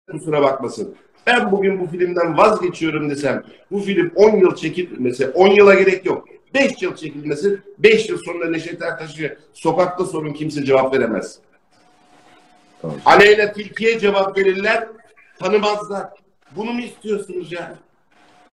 kusura bakmasın. Ben bugün bu filmden vazgeçiyorum desem, bu film 10 yıl çekilmese, 10 yıla gerek yok. 5 yıl çekilmesi, 5 yıl sonra Neşet Ertaş'ı sokakta sorun, kimse cevap veremez. Tamam. Aleyna Tilki'ye cevap verirler, tanımazlar. Bunu mu istiyorsunuz ya?